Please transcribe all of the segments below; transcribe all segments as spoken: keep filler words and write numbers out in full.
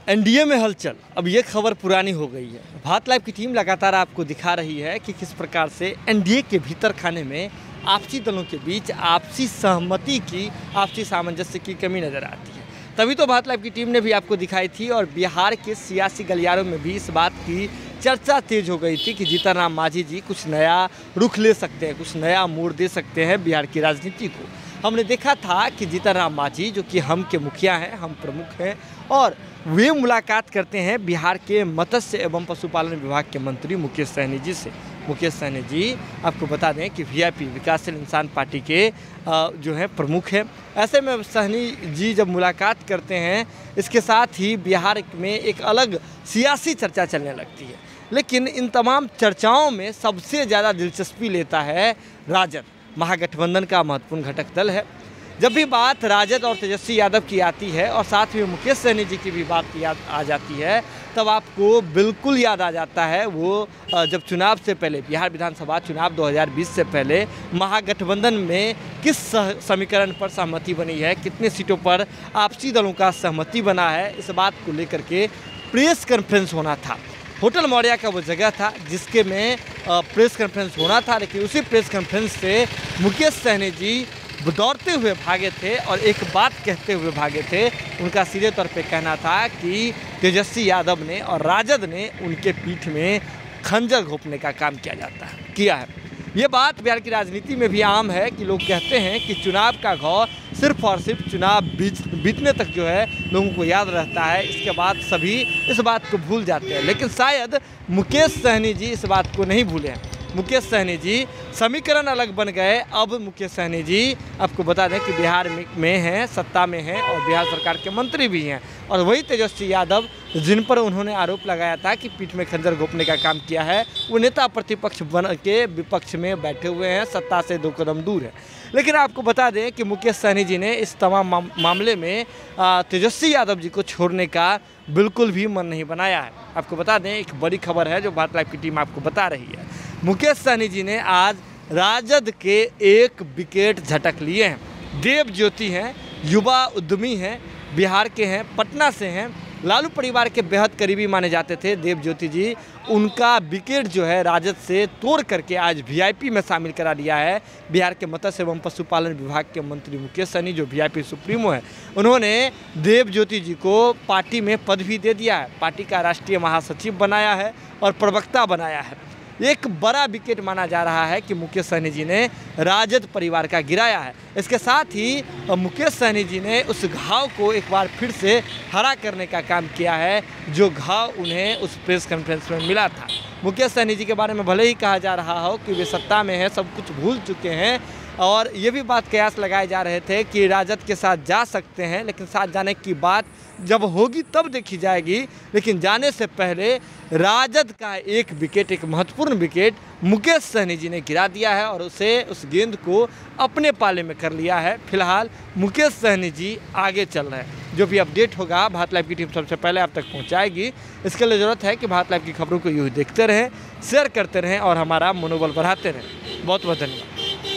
NDA में हलचल, अब ये खबर पुरानी हो गई है। भारत लाइव की टीम लगातार आपको दिखा रही है कि किस प्रकार से एनडीए के भीतर खाने में आपसी दलों के बीच आपसी सहमति की, आपसी सामंजस्य की कमी नज़र आती है। तभी तो भारत लाइव की टीम ने भी आपको दिखाई थी और बिहार के सियासी गलियारों में भी इस बात की चर्चा तेज हो गई थी कि जीतन राम मांझी जी कुछ नया रुख ले सकते हैं, कुछ नया मोड़ दे सकते हैं बिहार की राजनीति को। हमने देखा था कि जीतन राम मांझी जो कि हम के मुखिया हैं, हम प्रमुख हैं, और वे मुलाकात करते हैं बिहार के मत्स्य एवं पशुपालन विभाग के मंत्री मुकेश सहनी जी से। मुकेश सहनी जी आपको बता दें कि वीआईपी विकासशील इंसान पार्टी के जो है प्रमुख हैं। ऐसे में सहनी जी जब मुलाकात करते हैं, इसके साथ ही बिहार में एक अलग सियासी चर्चा चलने लगती है। लेकिन इन तमाम चर्चाओं में सबसे ज़्यादा दिलचस्पी लेता है राजद, महागठबंधन का महत्वपूर्ण घटक दल है। जब भी बात राजद और तेजस्वी यादव की आती है और साथ में मुकेश सहनी जी की भी बात याद आ जाती है, तब आपको बिल्कुल याद आ जाता है वो जब चुनाव से पहले, बिहार विधानसभा चुनाव दो हज़ार बीस से पहले महागठबंधन में किस समीकरण पर सहमति बनी है, कितने सीटों पर आपसी दलों का सहमति बना है, इस बात को लेकर के प्रेस कॉन्फ्रेंस होना था। होटल मौर्या का वो जगह था जिसके में प्रेस कॉन्फ्रेंस होना था, लेकिन उसी प्रेस कॉन्फ्रेंस से मुकेश सहनी जी दौड़ते हुए भागे थे और एक बात कहते हुए भागे थे। उनका सीधे तौर पे कहना था कि तेजस्वी यादव ने और राजद ने उनके पीठ में खंजर घोंपने का काम किया जाता है किया है। ये बात बिहार की राजनीति में भी आम है कि लोग कहते हैं कि चुनाव का घौर सिर्फ और सिर्फ चुनाव बीत बीतने तक जो है लोगों को याद रहता है, इसके बाद सभी इस बात को भूल जाते हैं। लेकिन शायद मुकेश सहनी जी इस बात को नहीं भूले हैं। मुकेश सहनी जी समीकरण अलग बन गए। अब मुकेश सहनी जी आपको बता दें कि बिहार में हैं, सत्ता में हैं और बिहार सरकार के मंत्री भी हैं। और वही तेजस्वी यादव जिन पर उन्होंने आरोप लगाया था कि पीठ में खंजर घोंपने का काम किया है, वो नेता प्रतिपक्ष बन के विपक्ष में बैठे हुए हैं, सत्ता से दो कदम दूर है। लेकिन आपको बता दें कि मुकेश सहनी जी ने इस तमाम मामले में तेजस्वी यादव जी को छोड़ने का बिल्कुल भी मन नहीं बनाया है। आपको बता दें एक बड़ी खबर है जो भारत लाइव की टीम आपको बता रही है। मुकेश सहनी जी ने आज राजद के एक विकेट झटक लिए हैं। देव ज्योति हैं, युवा उद्यमी हैं, बिहार के हैं, पटना से हैं, लालू परिवार के बेहद करीबी माने जाते थे देव ज्योति जी। उनका विकेट जो है राजद से तोड़ करके आज वीआईपी में शामिल करा दिया है बिहार के मत्स्य एवं पशुपालन विभाग के मंत्री मुकेश सहनी, जो वीआईपी सुप्रीमो है। उन्होंने देव ज्योति जी को पार्टी में पद भी दे दिया है, पार्टी का राष्ट्रीय महासचिव बनाया है और प्रवक्ता बनाया है। एक बड़ा विकेट माना जा रहा है कि मुकेश सहनी जी ने राजद परिवार का गिराया है। इसके साथ ही मुकेश सहनी जी ने उस घाव को एक बार फिर से हरा करने का काम किया है, जो घाव उन्हें उस प्रेस कॉन्फ्रेंस में मिला था। मुकेश सहनी जी के बारे में भले ही कहा जा रहा हो कि वे सत्ता में हैं, सब कुछ भूल चुके हैं, और ये भी बात कयास लगाए जा रहे थे कि राजद के साथ जा सकते हैं, लेकिन साथ जाने की बात जब होगी तब देखी जाएगी। लेकिन जाने से पहले राजद का एक विकेट, एक महत्वपूर्ण विकेट मुकेश सहनी जी ने गिरा दिया है और उसे उस गेंद को अपने पाले में कर लिया है। फिलहाल मुकेश सहनी जी आगे चल रहे हैं। जो भी अपडेट होगा भारत लाइव की टीम सबसे पहले आप तक पहुंचाएगी। इसके लिए ज़रूरत है कि भारत लाइव की खबरों को यूँ देखते रहें, शेयर करते रहें और हमारा मनोबल बढ़ाते रहें। बहुत बहुत धन्यवाद।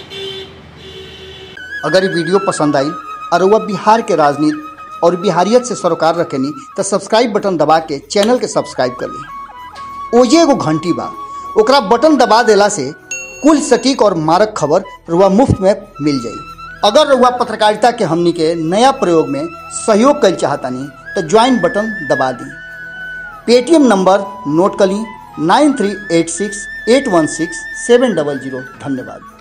अगर ये वीडियो पसंद आई और वह बिहार के राजनीति और बिहारियत से सरोकार रखेनी तो सब्सक्राइब बटन दबा के चैनल के सब्सक्राइब कर ली। ओजे एगो घंटी बा, ओकरा बटन दबा देला से कुल सटीक और मारक खबर रुआ मुफ्त में मिल जाई। अगर रुआ पत्रकारिता के हमनी के नया प्रयोग में सहयोग कर चाहतानी तो ज्वाइन बटन दबा दी। पेटीएम नंबर नोट कर ली nine three eight six eight one six seven double zero. धन्यवाद।